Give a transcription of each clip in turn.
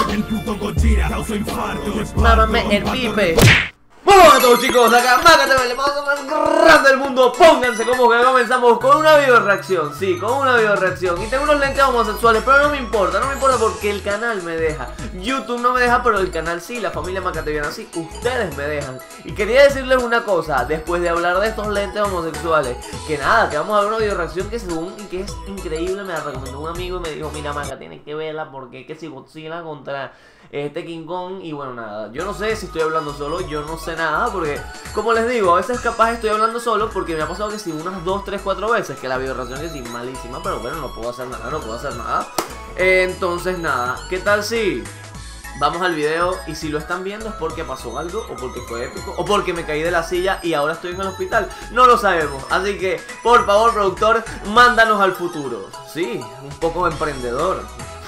El puto Godzilla causa infarto. Mámame el pipe. Hola a todos chicos, acá Macatv, el más grande del mundo. Pónganse como que comenzamos con una video reacción. Sí, con una video reacción. Y tengo unos lentes homosexuales, pero no me importa porque el canal me deja. YouTube no me deja, pero el canal sí, la familia Macatviana sí, ustedes me dejan. Y quería decirles una cosa, después de hablar de estos lentes homosexuales, que nada, que vamos a ver una video reacción que según y que es increíble, me la recomendó un amigo y me dijo, mira Maca, tienes que verla porque es que si Godzilla contra este King Kong. Y bueno, nada, yo no sé si estoy hablando solo, yo no sé nada, porque como les digo, a veces capaz estoy hablando solo porque me ha pasado que si unas 2, 3, 4 veces que la video reacción es malísima, pero bueno, no puedo hacer nada, entonces nada, ¿qué tal si vamos al video? Y si lo están viendo es porque pasó algo, o porque fue épico, o porque me caí de la silla y ahora estoy en el hospital, no lo sabemos. Así que, por favor, productor, mándanos al futuro. Sí, un poco emprendedor.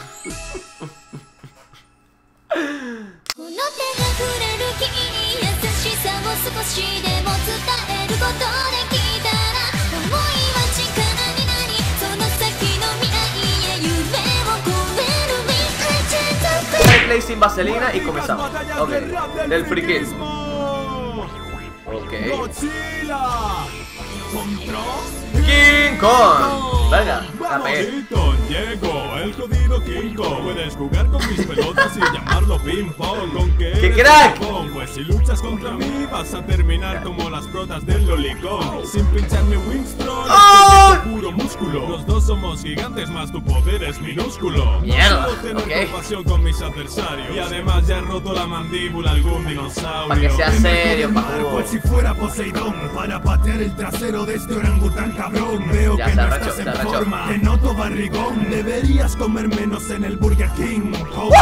Play sin vaselina y comenzamos. Ok, del friquismo. Ok. Godzilla contra King Kong. Venga, tapé. Llegó el jodido King Kong. Puedes jugar con mis pelotas y llamarlo ping pong. ¿Con qué? ¡Qué crack! Pues si luchas contra mí vas a terminar como las protas del Lolicón. Sin pincharme Winston, ¡Oh! puro músculo. Los dos somos gigantes, más tu poder es minúsculo. Mierda, No tener ok. compasión con mis adversarios. Y además ya he roto la mandíbula a algún dinosaurio. Para que sea serio, Cual si fuera Poseidón, para patear el trasero de este orangután cabrón. Veo Ya, que se no arrechó, estás se en arrechó. forma. Te noto barrigón, deberías comer menos en el Burger King.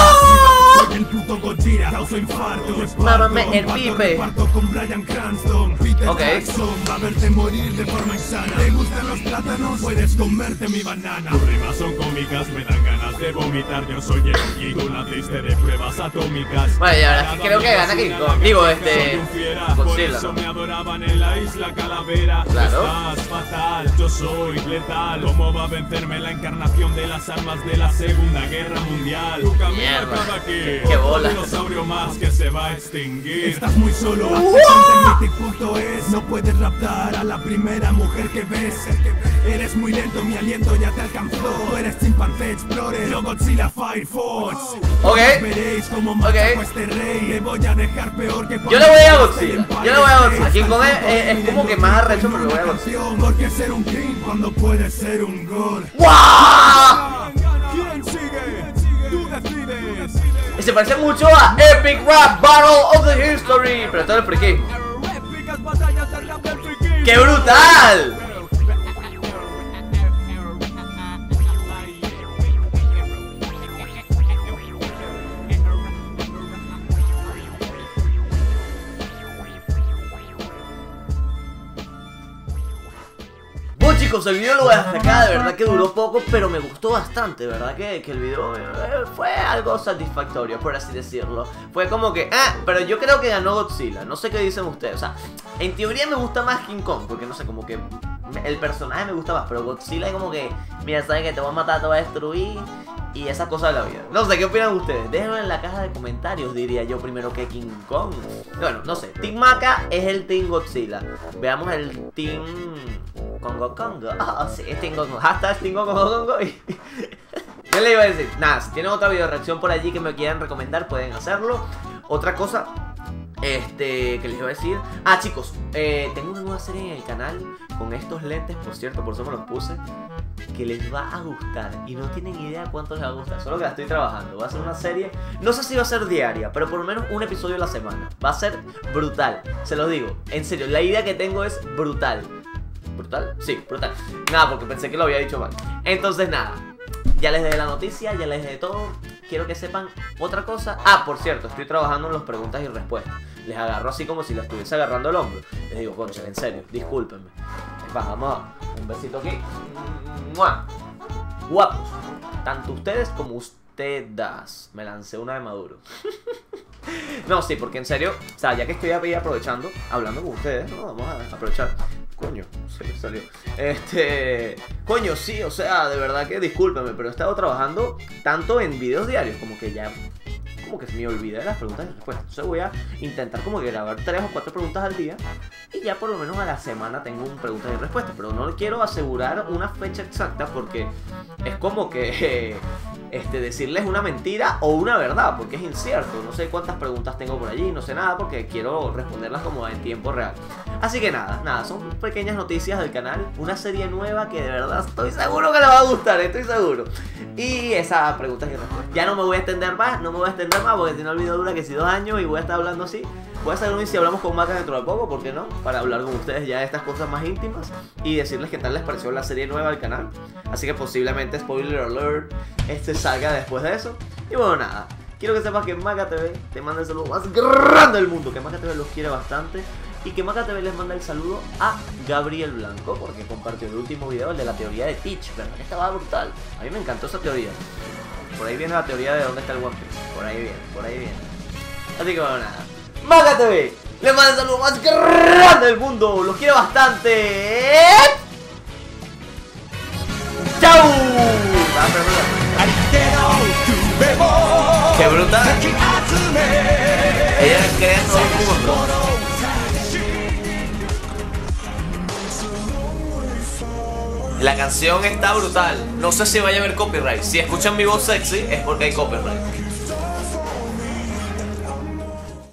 Soy el puto Godzilla, causa infarto. Mámame el pipe. Parto con Bryan Cranston. Peter Ok. Jackson va a verte morir de forma insana. ¿Te gustan los plátanos? Puedes comerte mi banana. Tus rimas son cómicas, me dan ganas de vomitar. Yo soy el y tú naciste de pruebas atómicas. Bueno, y ahora sí creo que gana King Kong. Digo, Por Godzilla, eso ¿no? me adoraban en la isla Calavera. Claro. Estás fatal, yo soy letal. ¿Cómo va a vencerme la encarnación de las armas de la Segunda Guerra Mundial? Tu camino Mierda. acaba aquí. Qué bola. Otro dinosaurio más que se va a extinguir. Estás muy solo. Acércate en Mythic.es. No puedes raptar a la primera mujer que ves. Eres muy lento, mi aliento ya te alcanzó. Tú eres chimpancé Explorer, yo Godzilla Fire Force. Ok. Veréis cómo mato a este rey. Le voy a dejar peor que Yo le voy a Godzilla. Yo le voy a Godzilla. King Kong es como que más arrecho, pero le voy a Godzilla. Porque ser un king cuando puedes ser un god. ¡Wow! ¿Quién sigue? Tú decides. Y se parece mucho a Epic Rap Battle of the History. Pero esto es el friquismo. Épicas batallas del rap del friquismo. ¡Qué brutal! Bueno chicos, el video lo voy a dejar acá, de verdad que duró poco, pero me gustó bastante, de verdad que el video fue algo satisfactorio, por así decirlo. Fue como que, pero yo creo que ganó Godzilla, no sé qué dicen ustedes, o sea, en teoría me gusta más King Kong, porque no sé, como que el personaje me gusta más, pero Godzilla es como que, mira, sabes que te voy a matar, te voy a destruir, y esas cosas de la vida. No sé, ¿qué opinan ustedes? Déjenlo en la caja de comentarios, diría yo primero que King Kong. Bueno, no sé, Team Maca es el Team Godzilla. Veamos el Team Congo Congo. Ah, sí, es Team Congo. Hashtag Team Congo Congo. ¿Qué le iba a decir? Nada, si tienen otra video reacción por allí que me quieran recomendar, pueden hacerlo. Otra cosa que les iba a decir. Ah, chicos, tengo una nueva serie en el canal con estos lentes, por cierto, por eso me los puse, que les va a gustar y no tienen idea cuánto les va a gustar. Solo que la estoy trabajando. Va a ser una serie, no sé si va a ser diaria, pero por lo menos un episodio a la semana. Va a ser brutal, se los digo, en serio, la idea que tengo es brutal. ¿Brutal? Sí, brutal. Nada, porque pensé que lo había dicho mal. Entonces nada, ya les dejé la noticia, ya les dejé todo. Quiero que sepan otra cosa. Ah, por cierto, estoy trabajando en las preguntas y respuestas. Les agarro así como si la estuviese agarrando el hombro. Les digo, concha, en serio, discúlpenme. Vamos, un besito aquí. ¡Mua! Guapos, tanto ustedes como ustedes. Me lancé una de Maduro. No, sí, porque en serio, o sea, ya que estoy ahí aprovechando, hablando con ustedes, ¿no? Vamos a aprovechar. Coño, se me salió. Coño, sí, o sea, de verdad que discúlpame, pero he estado trabajando tanto en videos diarios como que ya como que me olvidé de las preguntas y respuestas. Entonces voy a intentar como que grabar 3 o 4 preguntas al día y ya por lo menos a la semana tengo un preguntas y respuestas. Pero no quiero asegurar una fecha exacta porque es como que decirles una mentira o una verdad, porque es incierto. No sé cuántas preguntas tengo por allí, no sé nada porque quiero responderlas como en tiempo real. Así que nada, son pequeñas noticias del canal, una serie nueva que de verdad estoy seguro que le va a gustar, estoy seguro. Y esa pregunta y respuesta. Ya no me voy a extender más, porque si no el video dura que si 2 años y voy a estar hablando así. Voy a hacer un y si hablamos con Maca dentro de poco, ¿por qué no? Para hablar con ustedes ya de estas cosas más íntimas y decirles qué tal les pareció la serie nueva del canal. Así que posiblemente, spoiler alert, salga después de eso. Y bueno, nada, quiero que sepas que Maca TV te manda el saludo más grande del mundo, que Maca TV los quiere bastante y que Maca TV les manda el saludo a Gabriel Blanco porque compartió el último video, el de la teoría de Teach, ¿verdad? Que estaba brutal. A mí me encantó esa teoría. Por ahí viene la teoría de dónde está el One Piece. Por ahí viene. Así que bueno, nada. Maca TV les manda el saludo más grande del mundo. Los quiero bastante. ¡Chao! ¡Qué brutal! Ella cree en todo el mundo. La canción está brutal. No sé si vaya a haber copyright. Si escuchan mi voz sexy es porque hay copyright.